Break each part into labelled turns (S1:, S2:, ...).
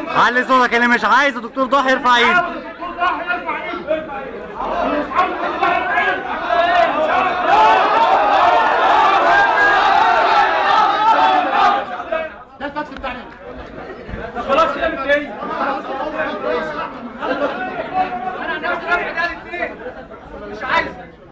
S1: علي صوتك، اللي مش عايز الدكتور ضاحي يرفع ايده.
S2: ده الفاكس بتاعنا.
S3: خلاص كده متضايق. انا عن نفسي رافع ده الاثنين مش عايز.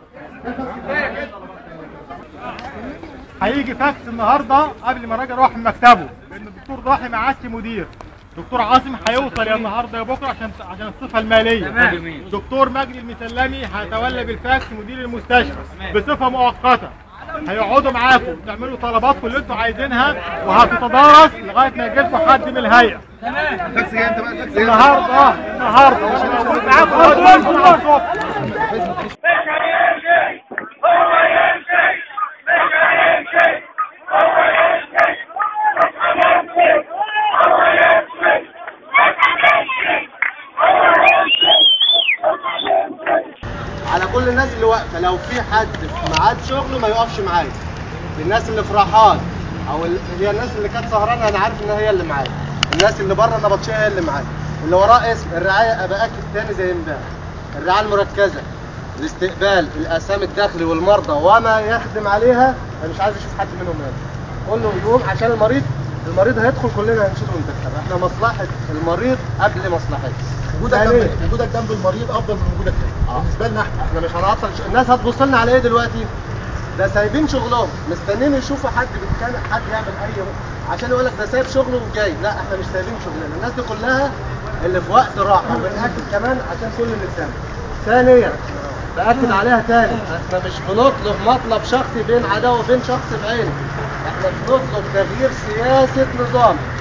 S2: هيجي فاكس النهارده قبل ما راجع اروح مكتبه، لان الدكتور ضاحي ما عادش مدير. دكتور عاصم هيوصل يا النهارده يا بكره عشان الصفه الماليه. دكتور مجدي المسلمي هيتولى بالفاكس مدير المستشفى بصفه مؤقته. هيقعدوا معاكم تعملوا طلباتكم اللي انتوا عايزينها، وهتتدارس لغايه ما يجي لكم حد من الهيئه.
S4: الفاكس جاي انت بقى، الفاكس
S2: النهارده مش موجود معاكم الصبح.
S5: على كل الناس اللي واقفه، لو في حد في ميعاد شغله ما يقفش معايا. الناس اللي في راحات او هي الناس اللي كانت سهرانه، انا عارف ان هي اللي معايا. الناس اللي بره النبطشيه هي اللي معايا. اللي وراه اسم الرعايه ابقى اكد تاني زي امبارح. الرعايه المركزه، الاستقبال، الاسام الداخلي والمرضى وما يخدم عليها، انا مش عايز اشوف حد منهم هنا. قول له يقوم عشان المريض هيدخل، كلنا هنشيله وندخله. احنا مصلحه المريض قبل مصلحتنا.
S4: وجودك جنب المريض افضل من وجودك هنا بالنسبه لنا
S5: احنا مش هنعطل. الناس هتبص لنا على ايه دلوقتي؟ ده سايبين شغلهم مستنيين يشوفوا حد بيتخانق، حد يعمل اي عشان يقول لك ده سايب شغله وجاي. لا، احنا مش سايبين شغلنا. الناس دي كلها اللي في وقت راحه، وبنأكد كمان عشان كل اللي سامع. ثانيا بأكد عليها تاني، احنا مش بنطلب مطلب شخصي بين عدو وبين شخص بعينه. احنا بنطلب تغيير سياسه نظام.